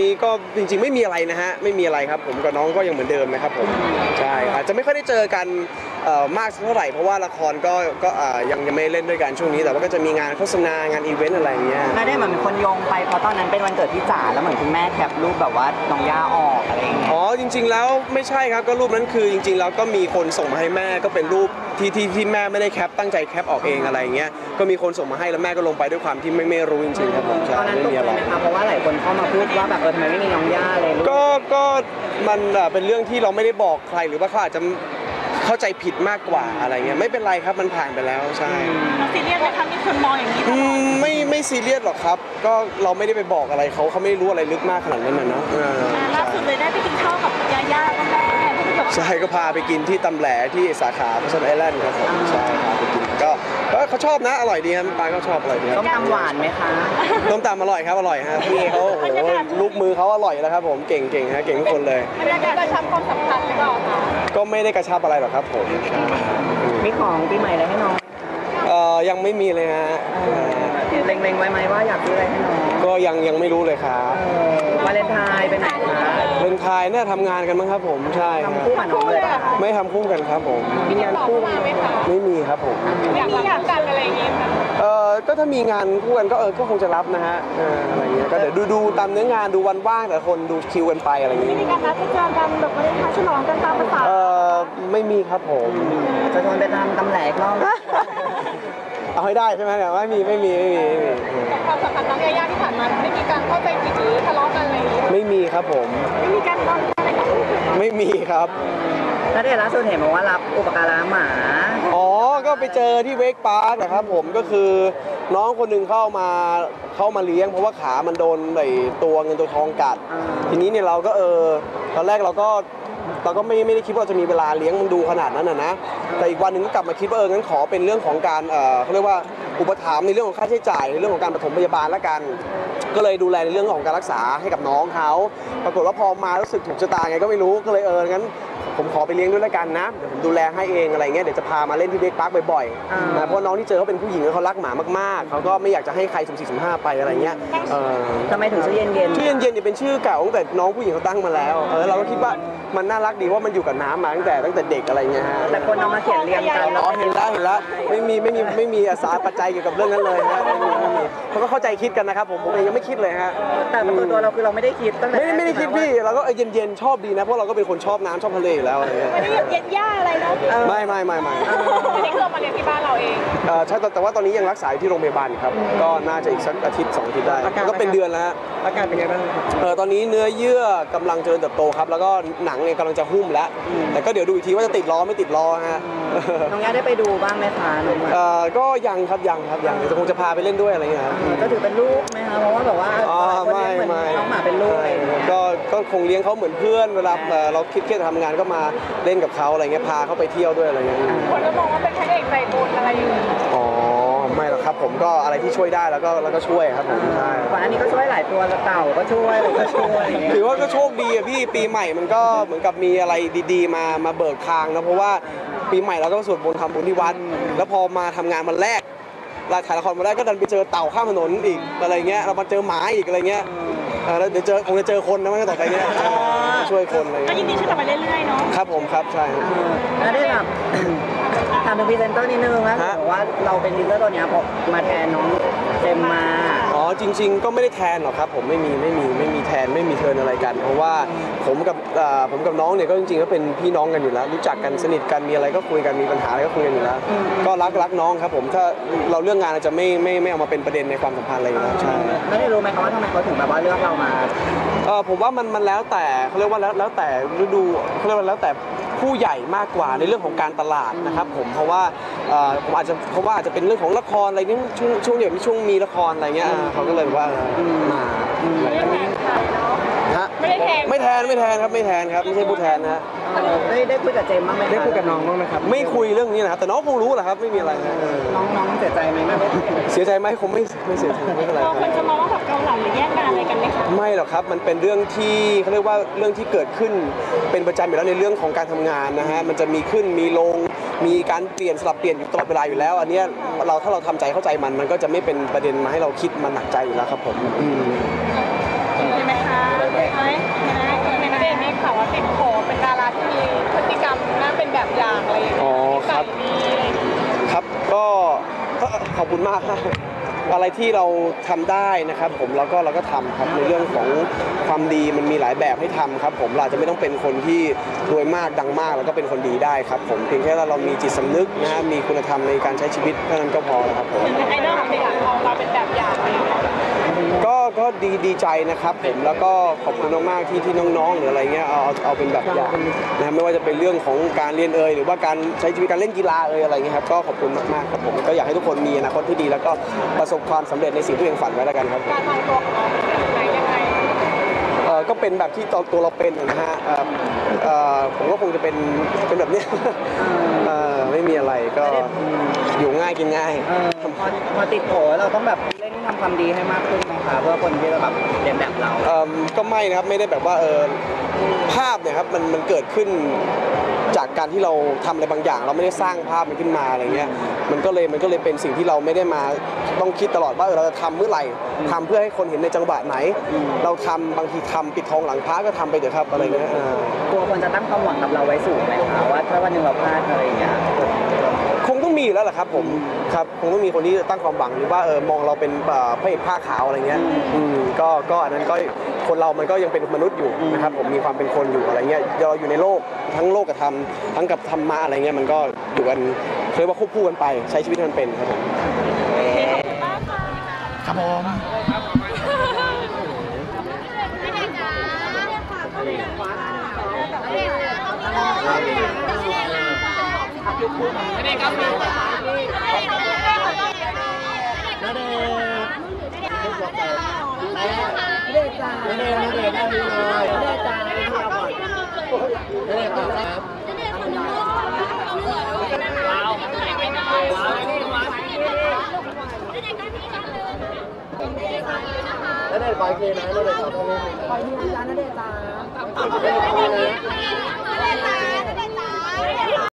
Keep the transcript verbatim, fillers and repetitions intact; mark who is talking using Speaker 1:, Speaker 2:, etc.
Speaker 1: นี้ก็จริงๆไม่มีอะไรนะฮะไม่มีอะไรครับผมกับน้องก็ยังเหมือนเดิมนะครับผมใช่อาจจะไม่ค่อยได้เจอกันมากเท่าไหร่เพราะว่าละครก็ก็ยังยังไม่เล่นด้วยกันช่วงนี้แต่ว่าก็จะมีงานโฆษณางานอีเวนต์อะไรอย่างเงี้ย
Speaker 2: ไม่ได้เหมือนคนโยงไปเพราะตอนนั้นเป็นวันเกิดพี่จ๋าแล้วเหมือนคุณแม่แคปรูปแบบว่าน้องย่าออกอะไรอย่างเงี้ย
Speaker 1: อ๋อจริงๆแล้วไม่ใช่ครับก็รูปนั้นคือจริงๆแล้วก็มีคนส่งมาให้แม่ก็เป็นรูปที่ที่ที่แม่ไม่ได้แคปตั้งใจแคปออกเองอะไรอย่างเงี้ยก็มีคนส่งมาให้แล้วแม่ก็ลงไปด้วยความที่ไม่ไม่รู้จริงๆครับผม
Speaker 2: ตอนนั้นตกใจไหมคะเพราะว่าหลายคนเข้ามาพูดว่าแบบเออทำไมไม่มีน้องย่าเลย
Speaker 1: ก็ก็มันเป็นเรื่องที่เราไม่ได้บอกใครหรือว่าเขาอาจจะเข้าใจผิดมากกว่าอะไรเงี้ยไม่เป็นไรครับมันผ่านไปแล้วใช่
Speaker 3: ซีเรียสไหมคะมีคนมองอย่างนี้
Speaker 1: ไม่ไม่ซีเรียสหรอกครับก็เราไม่ได้ไปบอกอะไรเขาเขาไม่รู้อะไรลึกมากขนาดนั้นนะเนาะ
Speaker 3: ล่าสุดเลยได้ไปกินข้าวกับยาย่าก็แม่
Speaker 1: ใช่ก็พาไปกินที่ตำแหลที่สาขาพัชรไอแลนด์ครับผมใช่พาไปกินก็ก็เขาชอบนะอร่อยดีครับปลาเขาชอบอร่อยดีครับ
Speaker 2: ต้มตำหวานไหมคะ
Speaker 1: ต้มตำอร่อยครับอร่อยฮะพี่เขาโอ้โหลูกมือเขาอร่อยแล้วครับผมเก่งเก่งฮะเก่งทุกคนเลย
Speaker 3: บรรยากาศกระชับความสัมพันธ์หรือเปล่าคะ
Speaker 1: ก็ไม่ได้กระชับอะไรหรอกครับผม
Speaker 2: มีของปีใหม่อะไรให้น้อง
Speaker 1: เอ่อยังไม่มีเลยฮะ
Speaker 2: เล็งๆไว้ไหมว่าอยากซื้ออะไรให้น้อง
Speaker 1: ก็ยังยังไม่รู้เลยครับ
Speaker 2: วาเลนไทน์ไปไหนคะ
Speaker 1: วาเลนไทน์เนี่ยทำงานกันมั้งครับผมใช่
Speaker 2: ทำคู่กับน้องเลย
Speaker 1: ไม่ทำคู่กันครับผม
Speaker 3: มีงานคู่ไหมคะ
Speaker 1: ไม่มีครับผม
Speaker 3: อยากอยากกันอะไรอย่างเงี้ย
Speaker 1: เออก็ถ้ามีงานคู่กันก็เออก็คงจะรับนะฮะอะไรเงี้ยก็เดี๋ยวดูดูตามเนื้องานดูวันว่างแต่คนดูคิวกันไปอะไรเงี้ย
Speaker 3: ไม่มีการนัดเจอกันแบบวาเลนไทน์ฉลองกันตามภาษา
Speaker 1: เออไม่มีครับผม
Speaker 2: จะชวนไปทำตำแหลกรอบ
Speaker 1: เอาให้ได้ใช่ไหมเนี่ยไม่มีไม่มีไม่มี
Speaker 3: ความสัมพันธ์น้องยาย่าที่ผ่านมาไม่มีการเข้าใจผิดหรือทะเลาะกันอะไรอย่างเงี้ย
Speaker 1: ไม่มีครับผม
Speaker 3: ไม่มีการนอนอะไรกัน
Speaker 1: ไม่มีครับ
Speaker 2: แล้วเดี๋ยวล่าสุดเห็นบอกว่ารับอุปการะหมา
Speaker 1: อ๋อก็ไปเจอที่เวกพาร์คนะครับผมก็คือน้องคนหนึ่งเข้ามาเข้ามาเลี้ยงเพราะว่าขามันโดนไอ้ตัวเงินตัวทองกัดทีนี้เนี่ยเราก็เออตอนแรกเราก็เราก็ไม่ไม่ได้คิดว่าจะมีเวลาเลี้ยงมันดูขนาดนั้นนะนะแต่อีกวันหนึ่งก็กลับมาคิดว่าเอองั้นขอเป็นเรื่องของการเออเขาเรียกว่าอุปถัมภ์ในเรื่องของค่าใช้จ่ายในเรื่องของการปฐมพยาบาลละกันก็เลยดูแลในเรื่องของการรักษาให้กับน้องเขาปรากฏว่าพอมารู้สึกถูกชะตาไงก็ไม่รู้ก็เลยเอองั้นผมขอไปเลี้ยงด้วยละกันนะเดี๋ยวผมดูแลให้เองอะไรเงี้ยเดี๋ยวจะพามาเล่นที่เบคพาร์คบ่อยๆนะเพราะน้องที่เจอเขาเป็นผู้หญิงเขารักหมามากๆเขาก็ไม่อยากจะให้ใครสุ่มสี่สุ่มห้าไปอะไรเงี้ย
Speaker 2: ทำไมถึงชื่อเย็นเย็น
Speaker 1: ชื่อเย็นเย็นเนี่ยเป็นชื่อเก่าตั้งแต่น้องผู้หญิงเขาตั้งมาแล้วเออเราก็คิดว่ามันน่ารักดีว่ามันอยู่กับน้ำมาตั้งแต่ตั้งแต่เด็กอะไรเงี้ยฮะ
Speaker 2: แต่คนเอามาเขียนเรียงกัน
Speaker 1: อ๋อเห็นแล้วเห็นแล้วไม่มีไม่มีไม่มีอาสาปัจจัยเกี่ยวกับเรื่องนั้นเลยฮะไม่มีไม่มีเขาก็เข้าใจคิดกันนะครับผมผมเองยังไม่คิดเลยฮะ
Speaker 2: แต่ตัวตัวเราคือเราไม่ได้คิดตั้งแต่
Speaker 1: ไม่ไม่ได้คิดพี่เราก็เย็นเย็นชอบดีนะเพราะเราก็เป็นคนชอบน้ำชอบทะเลอยู่แล้วอะไรเงี้ย
Speaker 3: ไม่ได้เย็นย่าอะไรนะ
Speaker 1: ไม่ไม่ไม่ไม่
Speaker 3: อันนี้คือเรามาเรียนที่บ้านเราเอง
Speaker 1: เออใช่แต่ว่าตอนนี้ยังรักษาอยู่ที่โรงพยาบาลครับก็น่าจะอีกสักอาทิตย์สองอาทิตย์ได้ก็เป็นเดือนแล้ว
Speaker 2: อาการเป็นไงบ้าง
Speaker 1: เออตอนนี้เนื้อเยื่อกำลังเจริญเติบโตครับแล้วก็หนังเนี่ยกำลังจะหุ้มแล้วแต่ก็เดี๋ยวดูอีกทีว่าจะติดล้อไม่ติดล้อฮะ
Speaker 2: น้องย่าได้ไปดูบ้างไหมคะน้อง
Speaker 1: เออก็ยังครับยังครับยังจะคงจะพาไปเล่นด้วยอะไรเงี้ยครับ
Speaker 2: ก็ถือเป็นลูกไหมคะเพราะว่าแบบว่า
Speaker 1: อ๋อไม่ไม่
Speaker 2: น้องหมาเป็นลูกอะไร
Speaker 1: ก็ก็คงเลี้ยงเขาเหมือนเพื่อนเวลาเราคิดเครียดทำงานก็มาเล่นกับเขาอะไรเงี้ยพาเขาไปเที่ยวด้วยอะไรเงี้ย
Speaker 3: คนก็มองว่าเป็นพระเอกใจบุญอะไรอยู่
Speaker 1: อ๋อไม่หรอกครับผมก็อะไรที่ช่วยได้แล้วก็แล้วก็ช่วยครับผมใช่
Speaker 2: ก่อนอันนี้ก็ช่วยหลายตัวเต่าก็ช่วยอะไรก็ช่วย
Speaker 1: ถือว่าก็โชคดีอะพี่ปีใหม่มันก็เหมือนกับมีอะไรดีๆมามาเบิกทางนะเพราะว่าปีใหม่เราก็สวดมนต์ทำบุญที่วัดแล้วพอมาทำงานวันแรกเราถ่ายละครวันแรกก็ดันไปเจอเต่าข้ามถนนอีกอะไรเงี้ยเรามาเจอหมาอีกอะไรเงี้ยแล้วเดี๋ยวเจอคงจะเจอคนนะไม่ต่อไปเงี้ยช่วยคนอะไร
Speaker 3: ก็ยินดีช่วยกันไปเรื่อยๆเนาะ
Speaker 1: ครับผมครับใช่
Speaker 2: แล้วได้แบบทำเป็นพรีเซนเตอร์นิดนึงนะบอกว่าเราเป็นพรีเซนเตอร์ตัวนี้ผมมาแทนน้องเจมมา
Speaker 1: อ๋อจริงๆก็ไม่ได้แทนหรอกครับผมไม่มีไม่มีไม่มีแทนไม่มีเทิร์นอะไรกันเพราะว่าผมกับผมกับน้องเนี่ยก็จริงๆก็เป็นพี่น้องกันอยู่แล้วรู้จักกันสนิทกันมีอะไรก็คุยกันมีปัญหาอะไรก็คุยกันอยู่แล้วก็รักรักน้องครับผมถ้าเราเรื่องงานจะไม่ไม่ไม่เอามาเป็นประเด็นในความสัมพันธ์อะไรอยู่แล้วใช่
Speaker 2: แล้วได้รู้ไหมครับว่าทำไมเขาถึงแบบว่าเลือกเรามา
Speaker 1: เออผมว่ามันมันแล้วแต่เขาเรียกว่าแล้วแล้วแต่ฤดูเขาเรียกว่าแล้วแต่ผู้ใหญ่มากกว่าในเรื่องของการตลาดนะครับผมเพราะว่าผมอาจจะเพราะว่าอาจจะเป็นเรื่องของละครอะไรนี่ช่วงช่วงเดี๋ยวมีช่วงมีละครอะไรเงี้ยเขาก็เลยว่ามา
Speaker 3: ไม่ได้แทน
Speaker 1: ไม่แทนไม่แทนครับไม่แทนครับไม่ใช่ผู้แทนนะฮะ
Speaker 2: ได้ได้คุยกับเจมบ้างไหม
Speaker 1: ได้คุยกับน้องบ้างไหมครับไม่คุยเรื่องนี้นะครับแต่น้องคงรู้แหละครับไม่มีอะไร
Speaker 2: น้องน้องเสียใจไหมแม่
Speaker 1: เสียใจไหมคงไม่ไม่เสียใจไม่เป็นไร
Speaker 3: คนจะมองว่าแบบเกาเหลาหรือแยกงานอะไรกันไหมคะ
Speaker 1: ไม่หรอกครับมันเป็นเรื่องที่เขาเรียกว่าเรื่องที่เกิดขึ้นเป็นประจำอยู่แล้วในเรื่องของการทำงานนะฮะมันจะมีขึ้นมีลงมีการเปลี่ยนสลับเปลี่ยนอยู่ตลอดเวลาอยู่แล้วอันนี้เราถ้าเราทำใจเข้าใจมันมันก็จะไม่เป็นประเด็นมาให้เราคิดมันหนักใจอยู่แล้วครับผม
Speaker 3: ใช่ไหมคะใช่ไหมในณเดชน์มีข่าวว่าติดโผเป็นดาราที่มีพฤติกรรมน่าเป็นแบบอย่างอะไรอย่างเงี้ย
Speaker 1: อ๋อครับ
Speaker 3: มีอะไรอย่างเงี้ย
Speaker 1: ครับก็ก็ขอบคุณมากครับอะไรที่เราทำได้นะครับผมเราก็เราก็ทำครับในเรื่องของความดีมันมีหลายแบบให้ทำครับผมเราอาจจะไม่ต้องเป็นคนที่รวยมากดังมากแล้วก็เป็นคนดีได้ครับผมเพียงแค่เรามีจิตสำนึกนะฮะมีคุณธรรมในการใช้ชีวิตเท่านั้นก็พอแล้วครับผม
Speaker 3: ไอดอลของเด็กเราเราเป็นแบบอย่างอะไรอย่างเงี้ย
Speaker 1: ก็ก็ดีดีใจนะครับผมแล้วก็ขอบคุณมากๆที่ที่น้องๆหรืออะไรเงี้ยเอาเอาเอาเป็นแบบอย่างนะครับไม่ว่าจะเป็นเรื่องของการเรียนเอ่ยหรือว่าการใช้ชีวิตการเล่นกีฬาเอ่ยอะไรเงี้ยครับก็ขอบคุณมากๆครับผมก็อยากให้ทุกคนมีอนาคตที่ดีแล้วก็ประสบความสำเร็จในสิ่งที่ตัวเองฝันไว้แล้วกันครับ
Speaker 3: การวางตัวของเราเป็นยังไงยังไง
Speaker 1: เอ่อก็เป็นแบบที่ตัวเราเป็นนะฮะเอ่อเอ่อผมก็คงจะเป็นเป็นแบบเนี้ยเอ่อไม่มีอะไรก็อยู่ง่ายกินง่าย
Speaker 2: เออพอพอติดโผเราต้องแบบเร่งทำความดีให้มากขึ้นไหมคะเพื่อคนที่จะแบบเรียนแบบเรา
Speaker 1: เอิ่มก็ไม่นะครับไม่ได้แบบว่าเออภาพเนี่ยครับมันมันเกิดขึ้นจากการที่เราทำอะไรบางอย่าง เราไม่ได้สร้างภาพมันขึ้นมาอะไรเงี้ยมันก็เลยมันก็เลยเป็นสิ่งที่เราไม่ได้มาต้องคิดตลอดว่าเออเราจะทำเมื่อไหร่ทำเพื่อให้คนเห็นในจังหวะไหน เราทำบางทีทำปิดทองหลังพระก็ทำไปเถอะครับอะไรเงี้ยอ่า
Speaker 2: ตัวคนจะตั้งความหวังกับเราไว้สูงไหมคะว่าถ้าวันหนึ่งเราพลาดอะไรอย่างเงี้ย
Speaker 1: คงต้องมีอยู่แล้วแหละครับผมครับคงต้องมีคนที่ตั้งความหวังหรือว่าเออมองเราเป็นเอ่อพระเอกผ้าขาวอะไรเงี้ยอืมก็ก็อันนั้นก็คนเรามันก็ยังเป็นมนุษย์อยู่นะครับผมมีความเป็นคนอยู่อะไรเงี้ยเราอยู่ในโลกทั้งโลกกับธรรมทั้งกับธรรมะอะไรเงี้ยมันก็อยู่กันเรียกว่าควบคู่กันไปใช้ชีวิตให้มันเป็นครับผม
Speaker 4: ครับผม
Speaker 1: แล้วได้ขออีกทีนะแล้วได้ขอโทษ
Speaker 2: ขอยืนยันนะเดชจ้า
Speaker 3: ณเดชน์จ้าณเดชน์จ้า